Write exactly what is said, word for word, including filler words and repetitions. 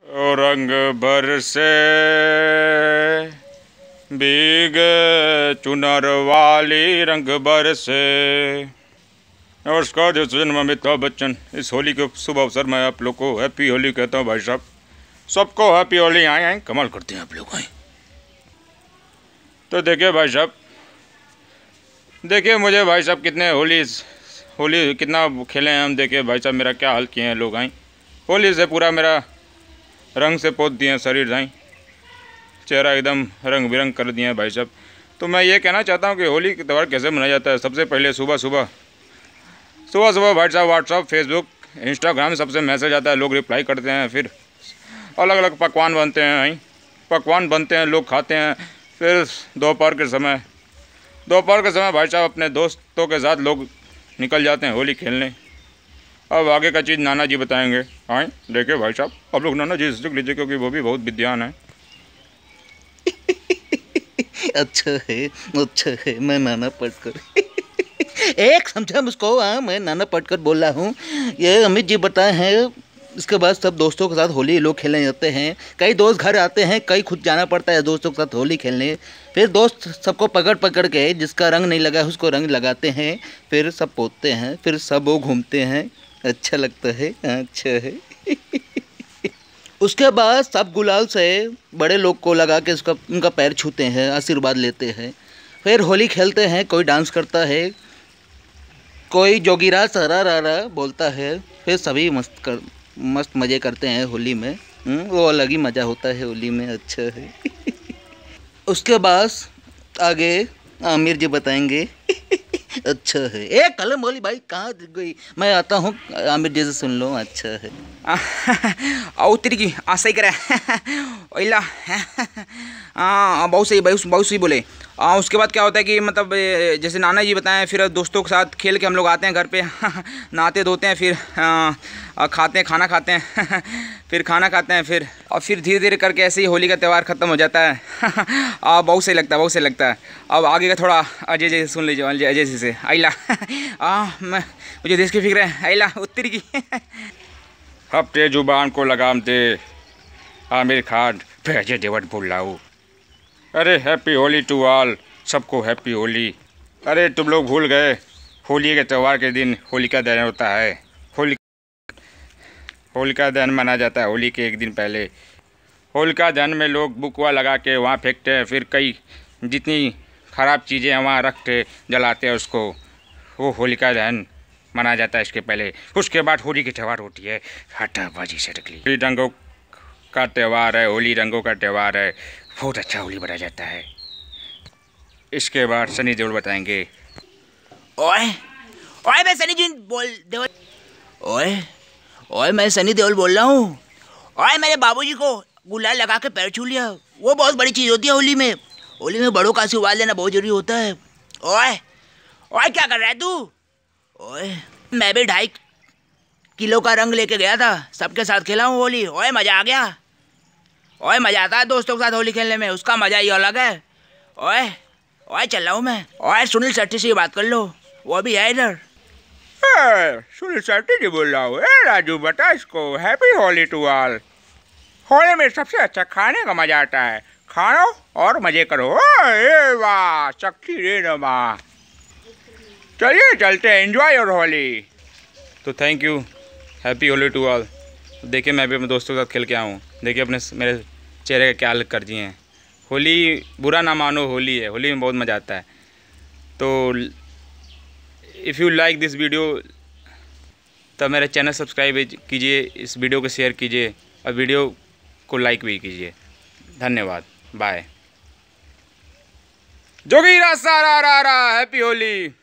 ओ रंग बरसे भीग चुनर वाली रंग बरसे। नमस्कार दोस्तों, मैं अमिताभ बच्चन। इस होली के शुभ अवसर में आप लोग को हैप्पी होली कहता हूँ। भाई साहब सबको हैप्पी होली। आए आए कमाल करते हैं आप लोग। आए तो देखिए भाई साहब, देखिए मुझे भाई साहब कितने होली होली कितना खेले हैं हम। देखिए भाई साहब मेरा क्या हाल किए हैं लोग। आए होली से पूरा मेरा रंग से पोत दिए हैं शरीर। जाए चेहरा एकदम रंग बिरंग कर दिए हैं भाई साहब। तो मैं ये कहना चाहता हूँ कि होली का त्यौहार कैसे मनाया जाता है। सबसे पहले सुबह सुबह सुबह सुबह भाई साहब व्हाट्सअप, फेसबुक, इंस्टाग्राम सबसे मैसेज आता है, लोग रिप्लाई करते हैं। फिर अलग अलग पकवान बनते हैं। आई पकवान बनते हैं, लोग खाते हैं। फिर दोपहर के समय दोपहर के समय भाई साहब अपने दोस्तों के साथ लोग निकल जाते हैं होली खेलने। अब आगे का चीज़ नाना जी बताएंगे। आए देखिए भाई साहब, आप लोग नाना जी से सीख लीजिए क्योंकि वो भी बहुत विद्वान है। अच्छा है, अच्छा है। मैं नाना पटकर एक समझा मुझको। हाँ, मैं नाना पटकर बोल रहा हूँ। ये अमित जी बताए हैं। इसके बाद सब दोस्तों के साथ होली लोग खेलने जाते हैं। कई दोस्त घर आते हैं, कई खुद जाना पड़ता है दोस्तों के साथ होली खेलने। फिर दोस्त सबको पकड़ पकड़ के जिसका रंग नहीं लगा है उसको रंग लगाते हैं। फिर सब पोतते हैं, फिर सब वो घूमते हैं। अच्छा लगता है, अच्छा है। उसके बाद सब गुलाल से बड़े लोग को लगा के उसका उनका पैर छूते हैं, आशीर्वाद लेते हैं। फिर होली खेलते हैं। कोई डांस करता है, कोई जोगीरा सरा रा बोलता है। फिर सभी मस्त कर मस्त मज़े करते हैं होली में। वो अलग ही मज़ा होता है होली में। अच्छा है। उसके बाद आगे आमिर जी बताएंगे। अच्छा है। एक कलम बोली भाई कहाँ गई। मैं आता हूँ, आमिर जी से सुन लो। अच्छा है। आओ तेरी की आ सही करे। ओइला हाँ बहुत सही भाई, बहुत सही बोले। आ, उसके बाद क्या होता है कि मतलब जैसे नाना जी बताएं, फिर दोस्तों के साथ खेल के हम लोग आते हैं घर पे। नहाते धोते हैं, फिर आ, खाते हैं, खाना खाते हैं। फिर खाना खाते हैं, फिर और फिर धीरे धीरे करके ऐसे ही होली का त्यौहार ख़त्म हो जाता है। आ, बहुत सही लगता है, बहुत सही लगता है। अब आगे का थोड़ा अजय जी सुन लीजिए। अजय जी से आइला आ, मैं मुझे देश की फिक्र है। आइला उत्तरी की हफ्ते जुबान को लगाम दे आमिर खान, फिर अजय देवगन बोल रहा हूँ। अरे हैप्पी होली टू ऑल, सबको हैप्पी होली। अरे तुम लोग भूल गए, होली के त्यौहार के दिन होलिका दहन होता है। होली होलिका दहन मनाया जाता है होली के एक दिन पहले। होलिका दहन में लोग बुकवा लगा के वहाँ फेंकते हैं। फिर कई जितनी ख़राब चीज़ें हैं वहाँ रख के जलाते हैं उसको। वो होलिका दहन मनाया जाता है इसके पहले। उसके बाद होली की त्यौहार होती है हटाबाजी से निकली। होली रंगों का त्यौहार है, होली रंगों का त्यौहार है। बहुत अच्छा होली बनाया जाता है। इसके बाद सनी देओल बताएंगे। ओए ओए मैं सनी बोल देओल ओए ओए मैं सनी देओल बोल रहा हूँ। ओए मेरे बाबूजी को गुलाल लगा के पैर छू लिया। वो बहुत बड़ी चीज़ होती है होली में। होली में बड़ों का आशीर्वाद लेना बहुत जरूरी होता है। ओए ओए क्या कर रहा है तू। ओए मैं भी ढाई किलो का रंग लेके गया था, सबके साथ खेला हूँ होली। ओए मज़ा आ गया। ओए मज़ा आता है दोस्तों के साथ होली खेलने में, उसका मज़ा ही अलग है। ओए ओए चल रहा हूँ मैं। ओए सुनील शेट्टी से बात कर लो, वो भी है इधर। सुनील शेट्टी जी बोल रहा हूँ। ए राजू बता इसको happy Holi to all. Holi में सबसे अच्छा खाने का मजा आता है। खाओ और मजे करो। ए वाह शक्ति रे नमा। चलिए चलते हैं, एंजॉय योर होली। तो thank you, happy Holi to all. देखिए मैं भी अपने दोस्तों के साथ खेल के आया हूँ। देखिए अपने मेरे चेहरे का क्या हालत कर दिए हैं। होली बुरा ना मानो, होली है, होली में बहुत मज़ा आता है। तो if you like this video तो मेरा चैनल सब्सक्राइब कीजिए, इस वीडियो को शेयर कीजिए और वीडियो को लाइक भी कीजिए। धन्यवाद, बाय। जोगीरा सारा रा रा, हैप्पी होली।